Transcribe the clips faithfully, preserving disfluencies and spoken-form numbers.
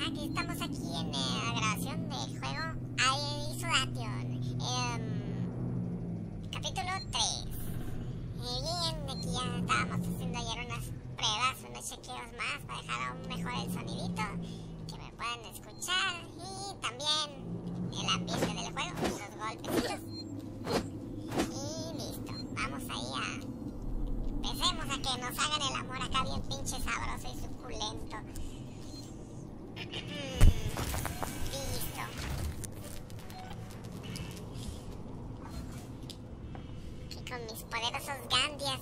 que estamos aquí en eh, la grabación del juego Isolation, eh, capítulo tres. Eh, bien, aquí ya estábamos haciendo ayer unas pruebas, unos chequeos más para dejar aún mejor el sonidito, que me puedan escuchar, y también el ambiente del juego, los golpecitos. Y listo, vamos ahí a... Empecemos a que nos hagan el amor acá bien pinche sabroso y suculento. Listo. Y con mis poderosos gandias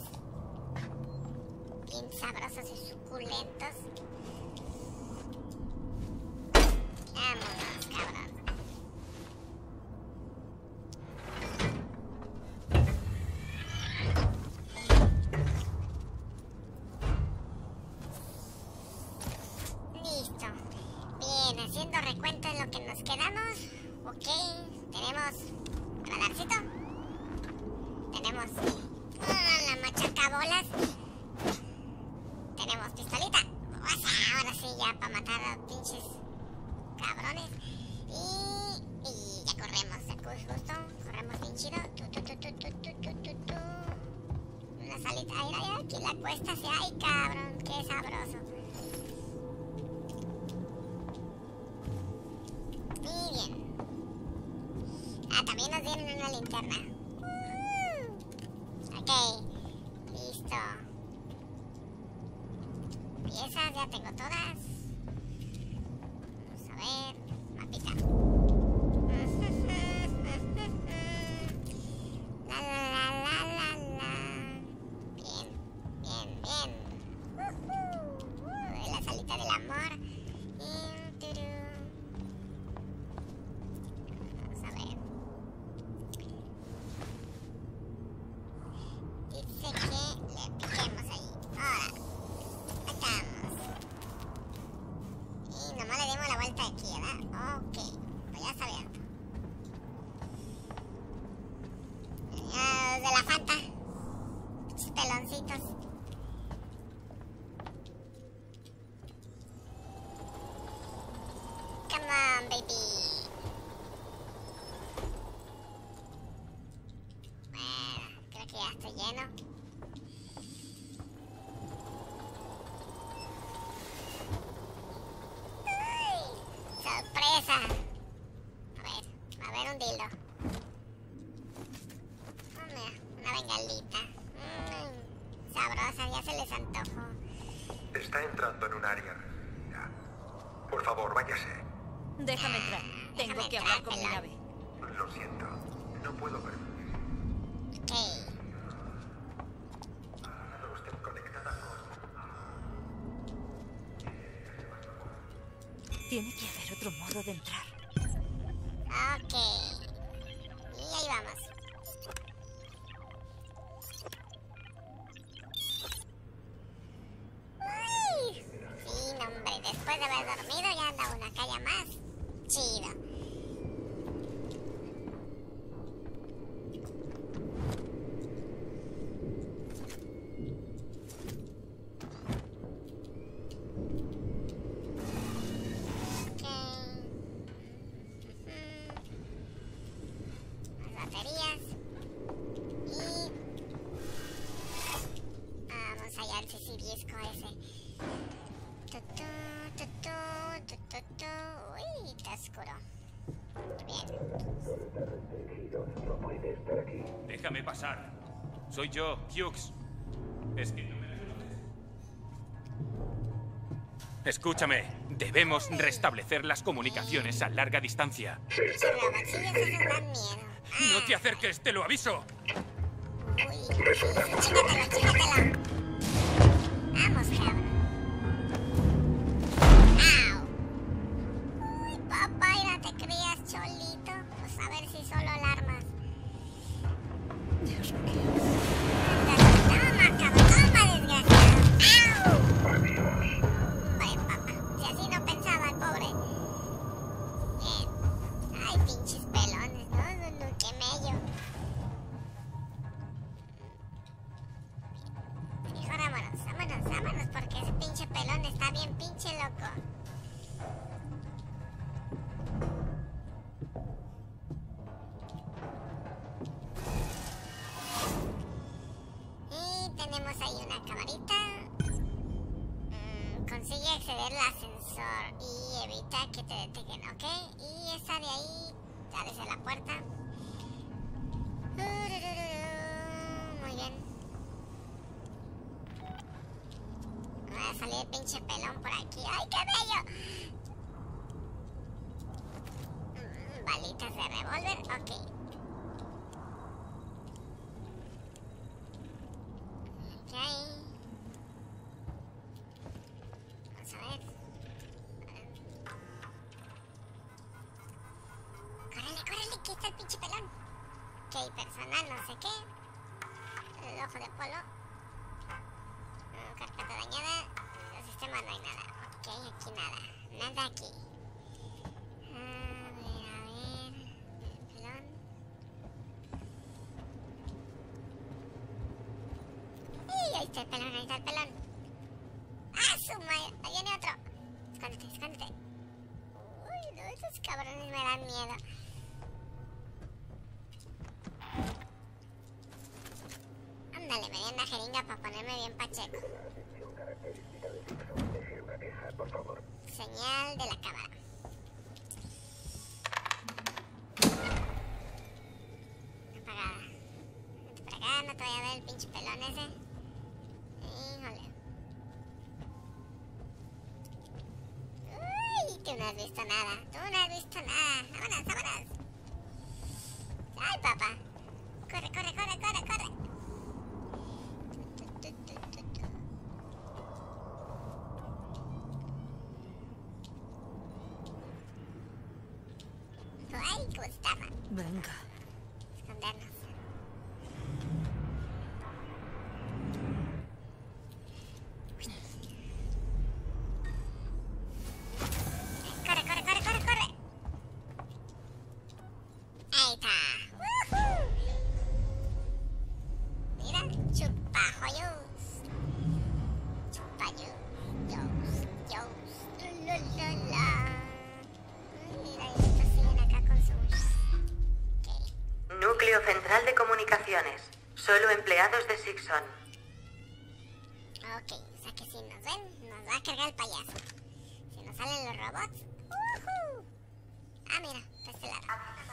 bien sabrosos y suculentos. Vámonos, cabrón. Listo. Bien, haciendo recuento en lo que nos quedamos. Ok, tenemos radarcito. Tenemos uh, la machacabolas. Tenemos pistolita. O sea, ahora sí, ya para matar a los pinches cabrones. Y, y ya corremos, justo. Corremos bien chido. Tu, tu, tu, tu, tu, tu, tu, tu, tu. Una salita. Ay, ay, ay, aquí la cuesta se. Ay, cabrón, qué sabroso. Muy bien. Ah, también nos dieron una linterna. Uh, ok. Listo. Piezas, ya tengo todas. Vamos a ver. Mapita. La la la la la la. Bien, bien, bien. Uh, uh, la salita del amor. Y, turú. Vamos a ver. Dice que le piquemos ahí. Ahora. Sacamos. Y nomás le dimos la vuelta aquí, ¿verdad? Ok. Pues ya sabía. Ya, los de la Fanta. Pinches peloncitos. Come on, baby. Bueno, creo que ya estoy lleno. ¡Ay! ¡Sorpresa! A ver, a ver un dildo. Oh, mira, una bengalita. Mmm, sabrosa, ya se les antojó. Está entrando en un área restringida. Por favor, váyase. Déjame entrar. Tengo Déjame que hablar entrar, con mi pelón. nave. Lo siento. No puedo permitir. Ok. Usted conectada con... Tiene que haber otro modo de entrar. Ok. Y ahí vamos. Uy. Sí, no, hombre. Después de haber dormido ya anda una calle más. Chido. Ok. Más baterías. Y vamos allá al sisirisco ese. Tutú, tutú, tutú, tutú. Uy, está oscuro. Bien. No puede estar aquí. Déjame pasar. Soy yo, Hughes. Es que no me reconoces. Escúchame. Debemos restablecer las comunicaciones a larga distancia. Pinches robotcillos esos dan miedo. ¡No te acerques, te lo aviso! Uy, chígatelo, chígatelo. Vamos, cabrón. ¡Au! Uy, papá, mira, te crías cholito. Pues a ver si solo alarmas. Dios mío. Toma, cabrón, toma, desgraciado. ¡Au! Hombre, papá, si así no pensaba el pobre. Bien. Ay, pinches pelones, ¿no? No, no, qué mello. Hijo, vámonos, vámonos, vámonos, porque ese pinche pelón está bien pinche loco. acceder al ascensor y evita que te detecten, ¿ok? Y esa de ahí, ya desde la puerta. Muy bien. Va a salir el pinche pelón por aquí. ¡Ay, qué bello! Mm, balitas de revólver, ok. Ok. Vamos a ver. Córrele, córrele, que está el pinche pelón. Ok, personal, no sé qué. El ojo de polo. Mm, carpeta dañada. En el sistema no hay nada. Ok, aquí nada. Nada aquí. A ver, a ver. El pelón. ¡Y ahí está el pelón, ahí está el pelón! ¡Ah, su madre! Ahí viene otro. Escóndete, escóndete. Uy, no, esos cabrones me dan miedo. Ándale, me di una jeringa para ponerme bien pacheco. Señal de la cámara. Apagada. Vente para acá, no te vaya a ver el pinche pelón ese. Híjole. Uy, tú no has visto nada. Tú no has visto nada. Vámonos, vámonos. Ay, papá. Corre, corre, corre, corre, corre. Tu, tu, tu, tu, tu. Ay, cómo estafa. Venga. Escondernos. Corre, corre, corre, corre, corre. Ahí está. ¡Woohoo! Mira, chupajollos. Chupajollos. Yos. La, la, la. Mira, estos siguen acá con sus... Ok. Núcleo Central de Comunicaciones. Solo empleados de Sixon. Ok, o sea que si nos ven, nos va a cargar el payaso. Si nos salen los robots... ¡Woohoo! Ah, mira, de este lado.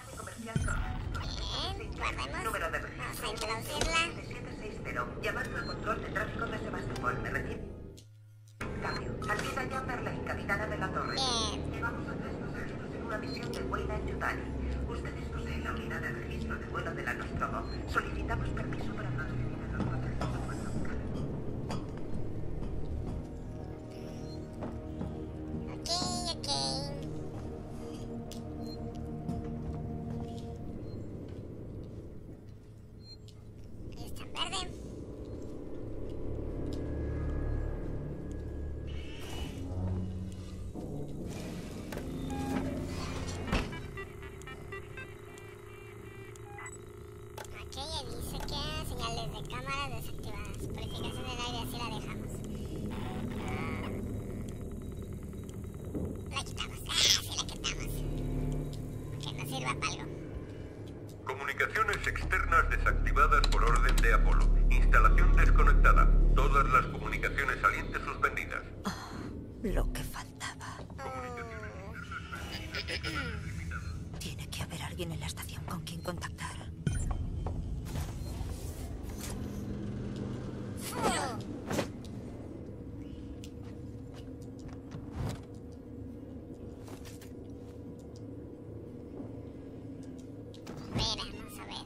Bien, guardemos. Número de Vamos a introducirla. siete seis cero. Llamando al control de tráfico de Sebastopol. ¿Me recibe? Cambio. Alvida Chamberlain, capitana de la torre. Bien. Llevamos a tres pasajeros en una misión de vuelo en Yutani. Ustedes poseen la unidad de registro de vuelo de la Nostromo. Solicitamos permiso para transferir a los pasajeros a vuelo local. Ok, ok. Ahí está en verde. Ok, ya dice que señales de cámara desactivadas. Purificación del aire, así la dejamos. Ah, la quitamos. Ah, sí la quitamos. Que nos sirva para algo. Comunicaciones externas desactivadas por orden de Apolo. Instalación desconectada. Todas las comunicaciones salientes suspendidas. Lo que faltaba. Mm. Tiene que haber alguien en la estación con quien contactar. Fu. Mira, vamos a ver.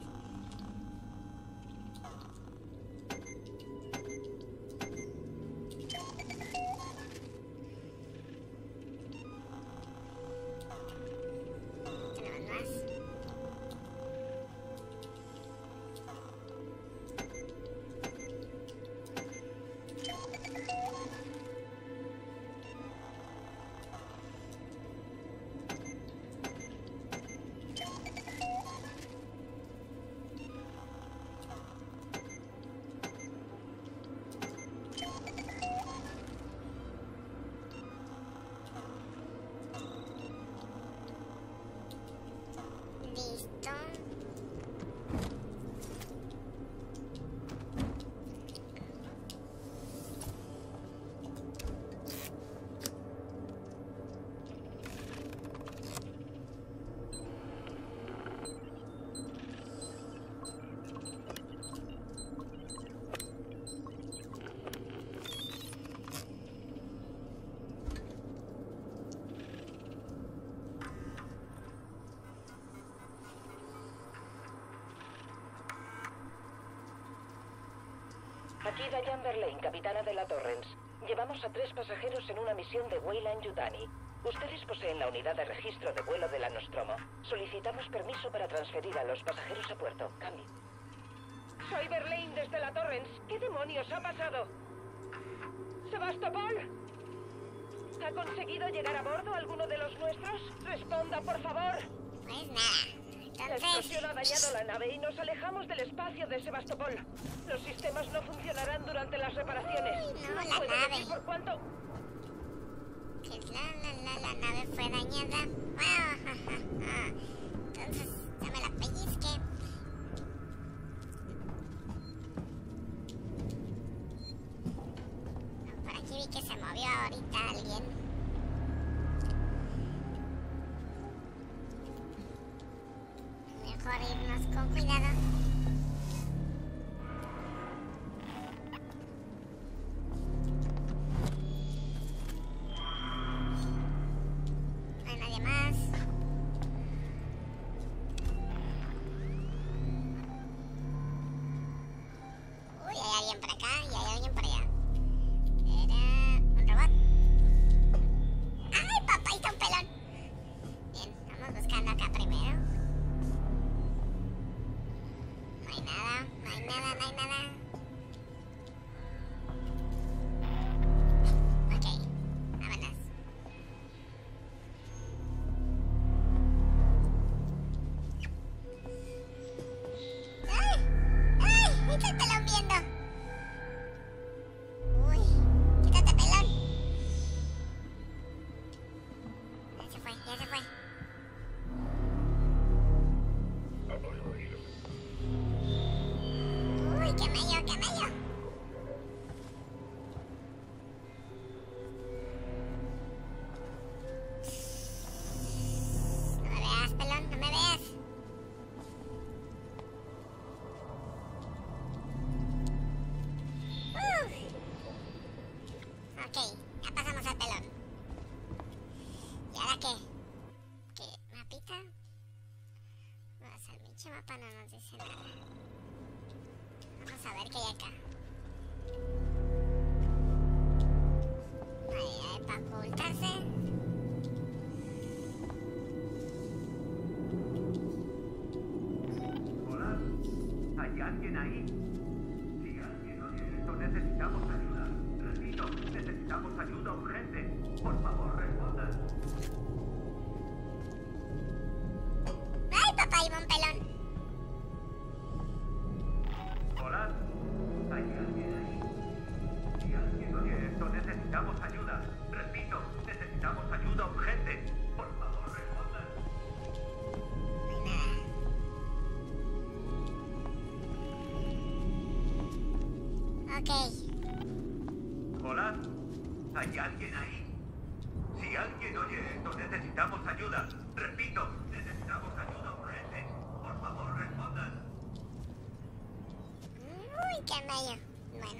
Tenemos más. Aquí Diane Verlaine, capitana de la Torrens. Llevamos a tres pasajeros en una misión de Weyland-Yutani. Ustedes poseen la unidad de registro de vuelo de la Nostromo. Solicitamos permiso para transferir a los pasajeros a puerto. Cambio. Soy Verlaine desde la Torrens. ¿Qué demonios ha pasado? ¿Sebastopol? ¿Ha conseguido llegar a bordo alguno de los nuestros? Responda, por favor. Pues nada. La Entonces... explosión ha dañado la nave y nos alejamos del espacio de Sebastopol. Los sistemas no funcionarán durante las reparaciones. Uy, no, la ¿Puede nave. decir por cuánto? Que la, la, la, la nave fue dañada. Ah, entonces, ya me la pellizque. Por aquí vi que se movió ahorita alguien. Mejor irnos con cuidado. No hay nadie más. Uy, hay alguien por acá y hay alguien por allá. Era un robot. ¡Ay, papá! Ahí está un pelón. Bien, vamos buscando acá primero. No hay nada, no hay nada, no hay nada. Ok, vámonos. ¡Ay! ¡Ay! ¡Está el pelón viendo! ¡Uy! ¡Quítate, pelón! Ya se fue, ya se fue. Uy, qué mello, qué mello. No me veas, pelón, no me veas. Uh. Ok, ya pasamos al pelón. ¿Y ahora qué? ¿Qué? ¿Mapita? No sé, el pinche mapa no nos dice nada. Vamos a ver qué hay acá. Ahí hay para ocultarse. Hola, ¿hay alguien ahí? Si alguien oye esto, necesitamos ayuda. Repito, necesitamos ayuda urgente. Por favor, respondan. ¡Ay, papá, iba un pelón! Hola, ¿hay alguien ahí? Si alguien oye esto, necesitamos ayuda. Repito, necesitamos ayuda urgente. Por favor, respondan. No hay nada. Ok. Hola, ¿hay alguien ahí? Si alguien oye esto, necesitamos ayuda. Repito, necesitamos ayuda urgente. Por favor, respondan. Uy, qué mello. Bueno.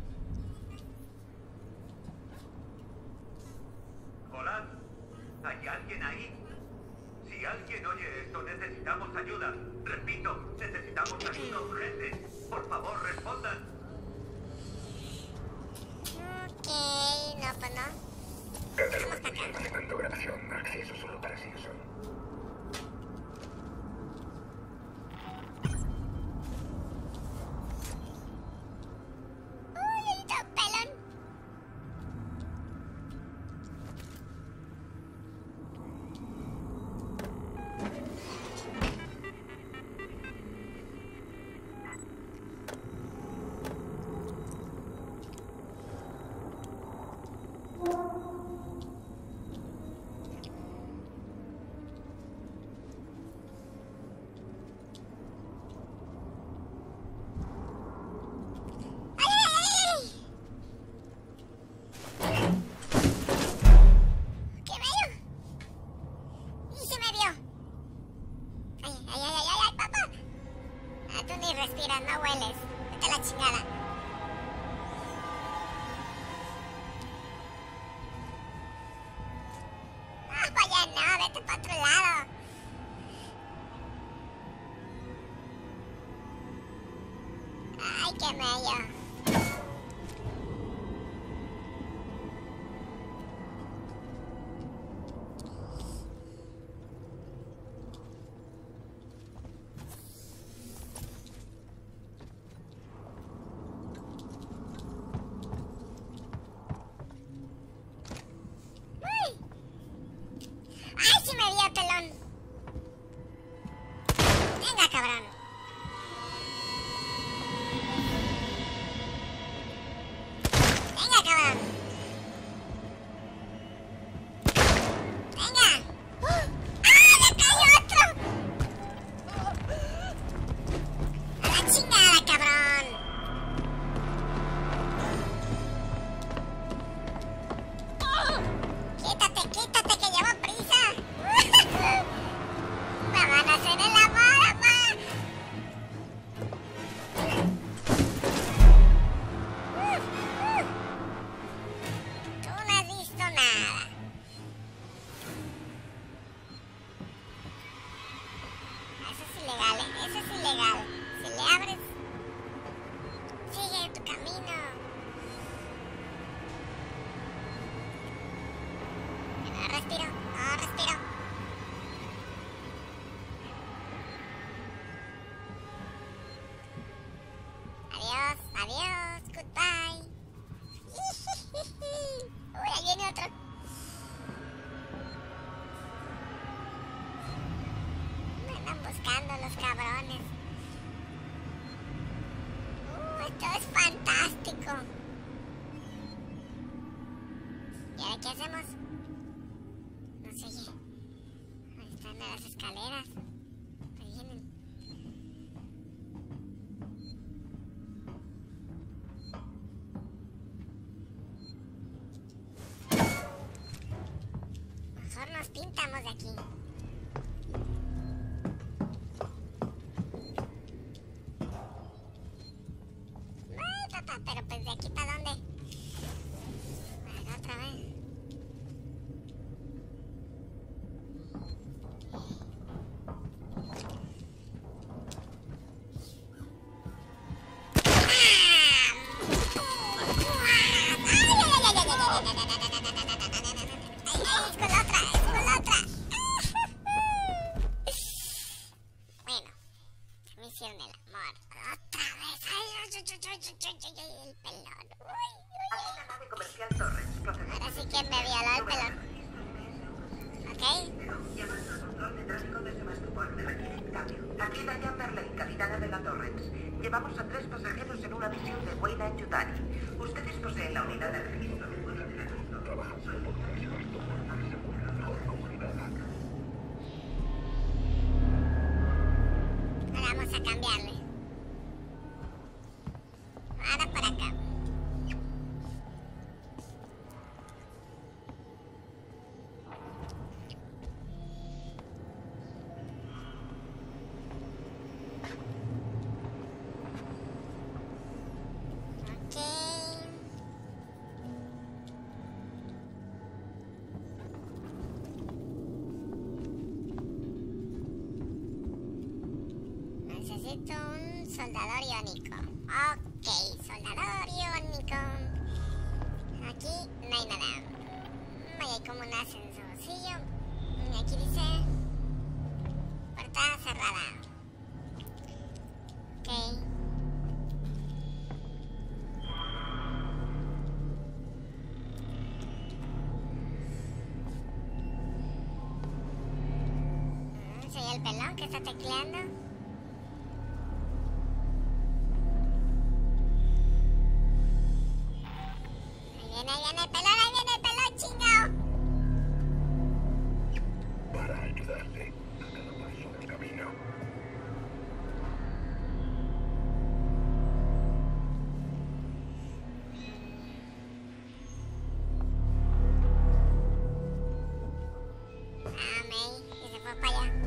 Hola, ¿hay alguien ahí? Si alguien oye esto, necesitamos ayuda. Repito, necesitamos ayuda urgente. Por favor, respondan. Ok, no, pues no. Catalogación almacenando grabación. Acceso solo para Simpson. Uy, ahí está un pelón. Ay, qué mello. Adiós, adiós, goodbye. Uy, ahí viene otro. Me andan buscando los cabrones. Uh, esto es fantástico. ¿Y ahora qué hacemos? No sé qué. Ahí están las escaleras. Ahí vienen. Mejor nos pintamos de aquí. Ay, papá, pero pues de aquí para dónde. Bueno, otra vez. Llevamos a tres pasajeros en una misión de Weyland Yutani. Ustedes poseen la unidad de registro de vuelo de la Nostromo. Trabajando por un esfuerzo para asegurar la mejor comunidad. Ahora vamos a cambiarle. Ahora por acá. Necesito un soldador iónico. Ok, soldador iónico. Aquí no hay nada. Ahí hay como un ascensorcillo. Y aquí dice puerta cerrada. Ok. Soy el pelón que está tecleando. Ahí viene el pelón, ahí viene el pelón, chingao. Para ayudarle a cada paso del camino. Ah, May, y se fue para allá.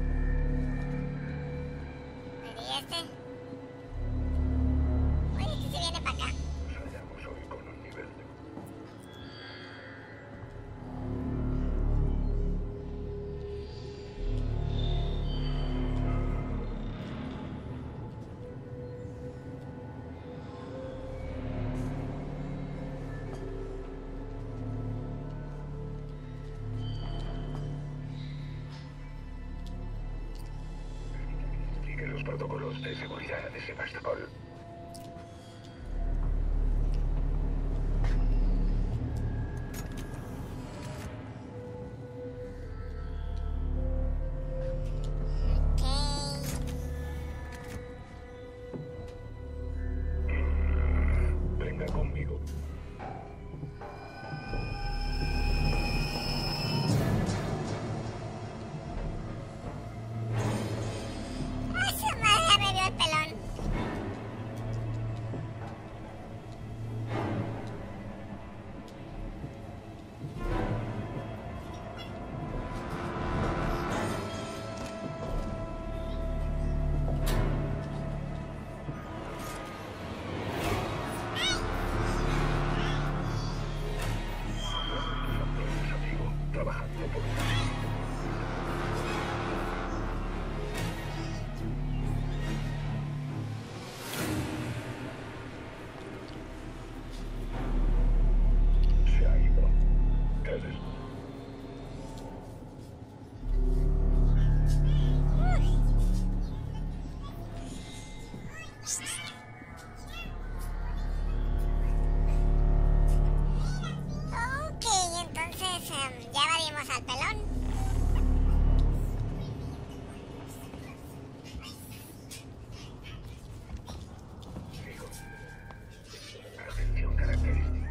¿Y este? Oye, este se viene para acá. Nos hallamos hoy con un nivel de... Sigue los protocolos de seguridad de Sebastopol. Venga conmigo. ¡Ah, su madre! Ya me vio el pelón. al pelón. Atención característica.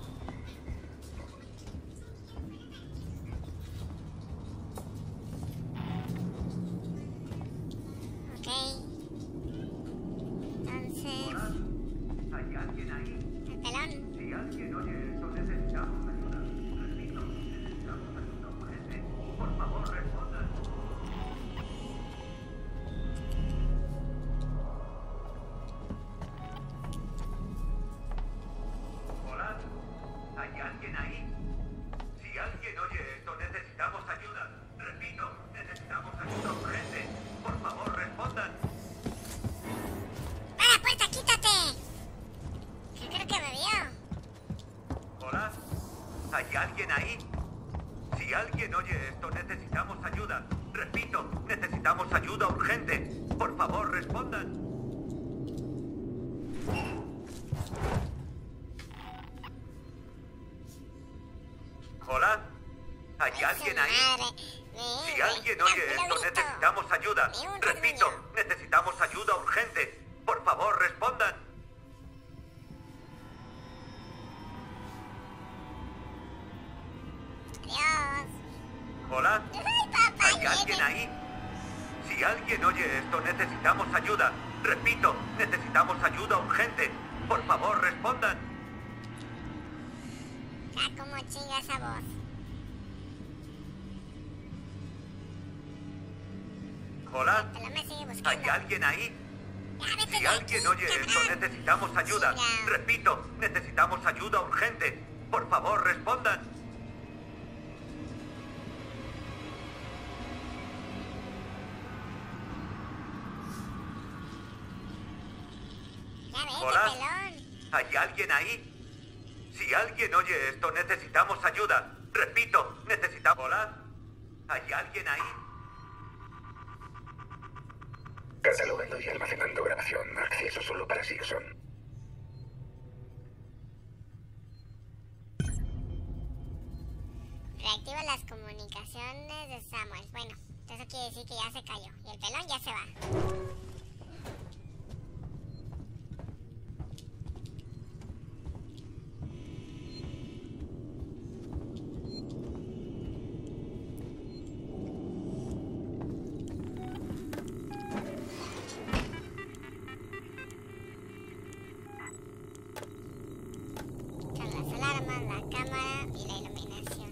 Ok. Entonces, ¿Hay alguien ahí? el pelón. Si alguien oye esto, necesitamos ayuda. Repito, necesitamos ayuda urgente. Por favor, respondan. Hola, ¿hay alguien ahí? Si alguien oye esto, necesitamos ayuda. Repito, necesitamos ayuda urgente. Por favor, respondan. ¡Para, puerta, quítate! Que creo que me vio. Hola, ¿hay alguien ahí? Si alguien oye esto, necesitamos ayuda. Repito, necesitamos ayuda urgente. Por favor, respondan. Hola, ¿hay alguien ahí? Madre. Me- Si alguien me- oye lo he esto, visto. necesitamos ayuda. Ni un Repito, rasguño. necesitamos ayuda urgente. Por favor, respondan. Adiós. Hola, Ay, papá, ¿hay alguien ahí? Si alguien oye esto, necesitamos ayuda. Repito, necesitamos ayuda urgente. Por favor, respondan. Ah, cómo chinga esa voz. Hola, El pelón me sigue buscando. ¿hay alguien ahí? Ya, vete Si de alguien aquí, oye esto, cabrón. necesitamos ayuda. Chinga. Repito, necesitamos ayuda urgente. Por favor, respondan. Ya vete, Hola. pelón. ¿Hay alguien ahí? Si alguien oye esto, necesitamos ayuda. Repito, necesitamos... Hola, ¿hay alguien ahí? Catalogando y almacenando grabación. Acceso solo para Sigson. Reactiva las comunicaciones de Samuel. Bueno, eso quiere decir que ya se cayó. Y el pelón ya se va. Con las alarmas, la cámara y la iluminación.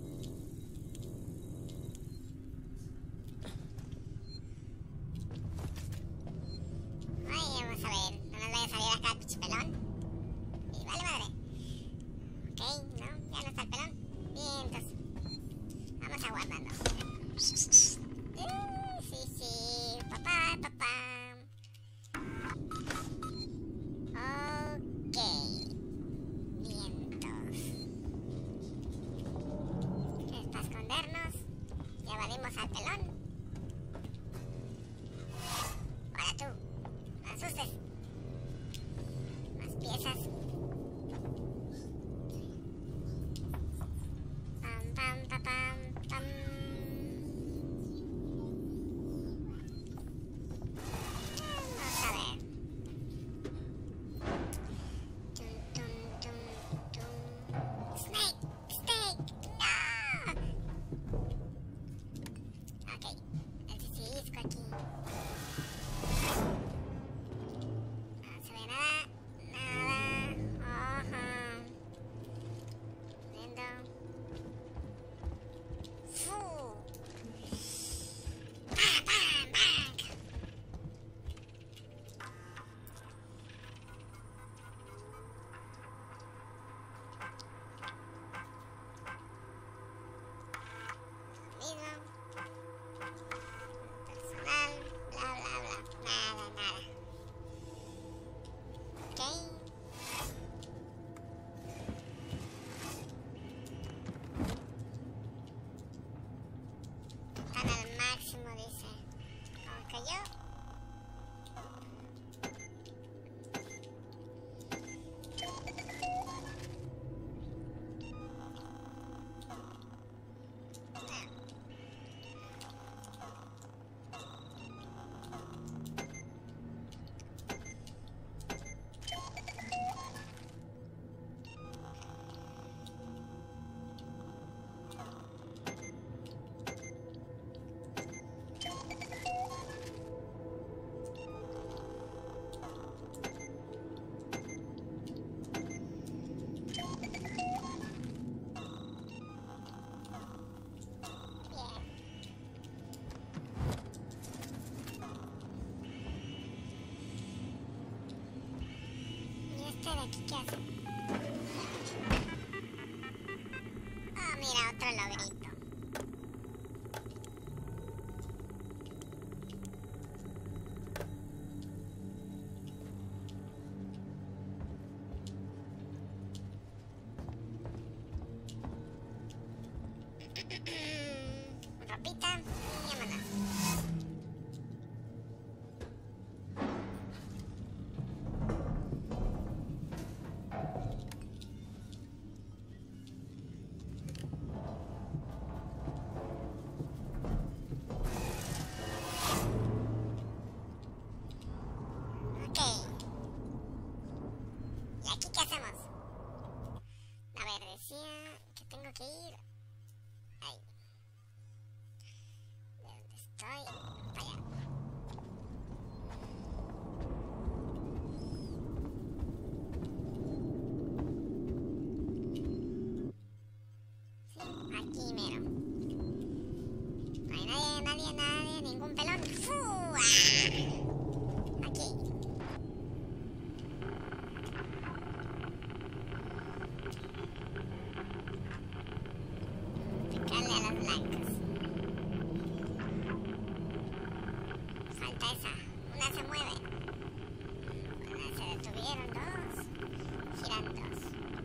Ay, vamos a ver. No nos vaya a salir acá el pinche pelón. Y vale madre. Ok, no, ya no está el pelón. Bien, entonces. Vamos aguardando. Uh, sí, sí. Papá, papá. Ok. Vientos. Es para escondernos. Ya valimos al pelón. Ahora tú. No asustes. Más piezas. Pam, pam, pa, pam, pam. Vamos a ver. Tum, tum, tum, tum. Snake, Snake, no. Ok, el sisirisco aquí. No se ve nada, nada. ¿Este de aquí qué hace? Ah, mira, otro logrito. Ropita y vámonos. Ok. ¿Y aquí qué hacemos? A ver, decía que tengo que ir. Ahí. ¿De dónde estoy? Para allá. Sí, aquí mero. No hay nadie, nadie, nadie, ningún pelón. ¡Fua! Aquí. Picarle a las blancas. Falta esa. Una se mueve. Una se detuvieron dos. Giran dos.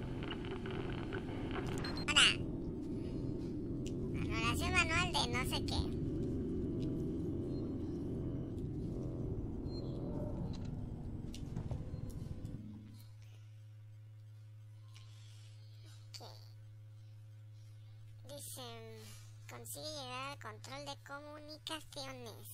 Hola. Anulación manual de no sé qué. Ok. Dicen, consigue llegar al control de comunicaciones.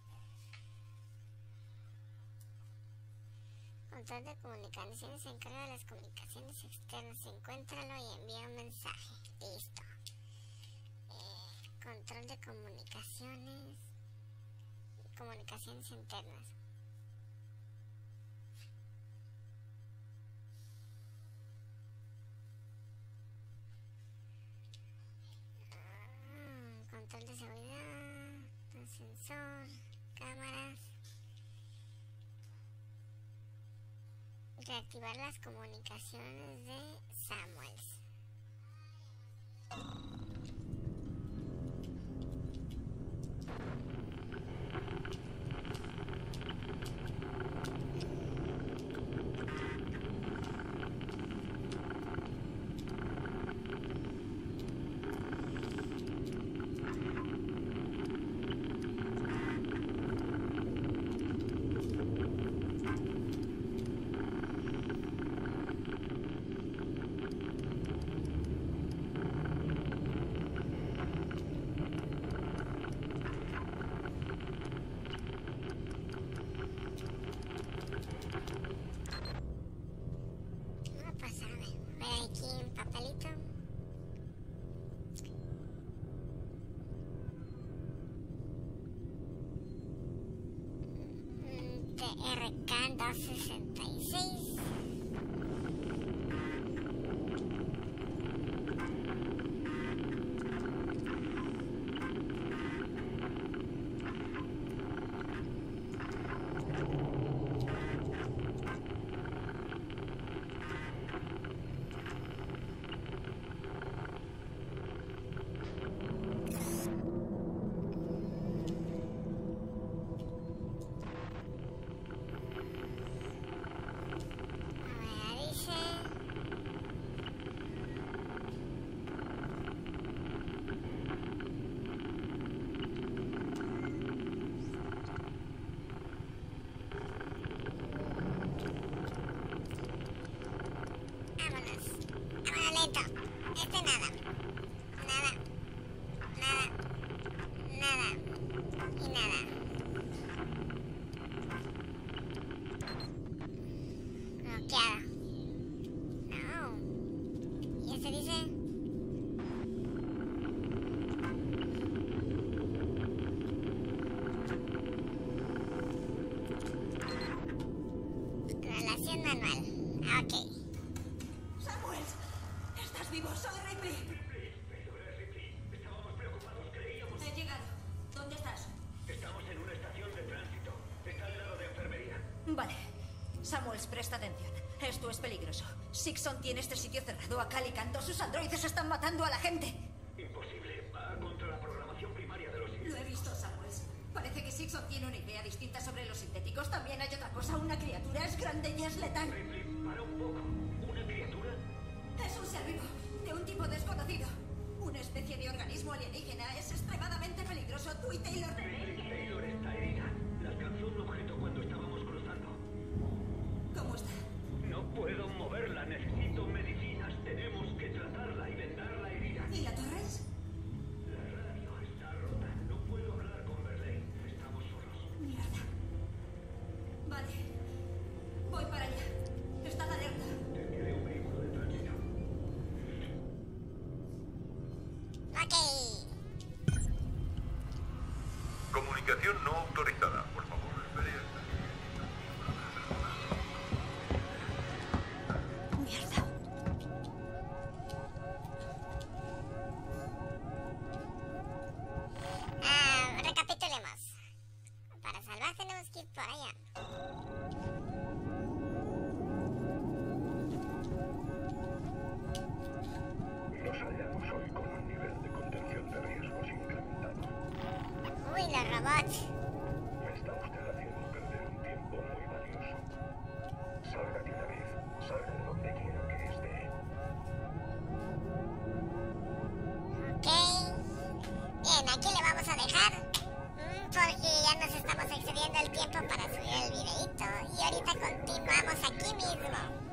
Control de comunicaciones se encarga de las comunicaciones externas. Encuéntralo y envía un mensaje. Listo. Eh, control de comunicaciones. Comunicaciones internas. Ah, control de seguridad. Sensor. Cámaras. Reactivar las comunicaciones de Samuels. No pasa, a ver, ver aquí un papelito. Mm, T R K doscientos sesenta y seis. A ver, dice. Vámonos. Vámonos lento. Este nada. Nada. Nada. Nada. Y nada. Bloqueado. No. ¿Y este dice? Relación manual. Ah, ok. Samuel, ¿estás vivo? Soy Ripley. He llegado. ¿Dónde estás? Estamos en una estación de tránsito. Está al lado de enfermería. Vale. Samuel, presta atención. Esto es peligroso. Sixon tiene este sitio cerrado a cal y canto. Sus androides están matando a la gente. Imposible. Va contra la programación primaria de los... Lo he visto, Samuels. Parece que Sixon tiene una idea distinta sobre los sintéticos. También hay otra cosa. Una criatura es grande y es letal. Ripley, para un poco. ¿Una criatura? Es un ser vivo, de un tipo desconocido. Una especie de organismo alienígena. Es extremadamente peligroso. Tú y Taylor... Ripley, Taylor está herida. La alcanzó un objeto cuando estábamos cruzando. ¿Cómo está? No puedo moverla. Necesito medicinas. Tenemos que tratarla y vendar la herida. ¿Y la Torres? La radio está rota. No puedo hablar con Verlaine. Estamos solos. Mierda. Vale. Voy para allá. Estad alerta. Te enviaré un vehículo de tránsito. Ok. Comunicación no autorizada. Por favor, espere hasta Mierda. Ah, recapitulemos. Para salvar tenemos que ir por allá. Nos hallamos hoy con un nivel de contención de riesgos incrementado. Uy, los robots. Me está usted haciendo perder un tiempo muy valioso. Salga de una vez. Salga de donde quiera que esté. Ok. Bien, aquí le vamos a dejar. mm, Porque ya nos estamos excediendo el tiempo para subir el videito. Y ahorita continuamos aquí mismo.